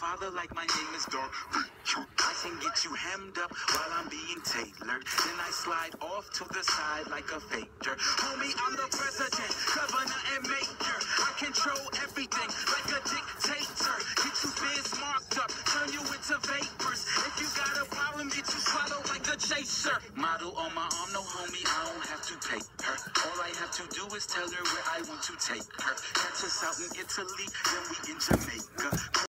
father like my name is Dark Vader. I can get you hemmed up while I'm being tailored. Then I slide off to the side like a faker. Homie, I'm the president, governor, and mayor. I control everything like a dictator. Get you biz marked up, turn you into vapors. If you got a problem, get you swallowed like a chaser. Model on my arm, no homie, I don't have to pay her. All I have to do is tell her where I want to take her. Catch us out in Italy, then we in Jamaica.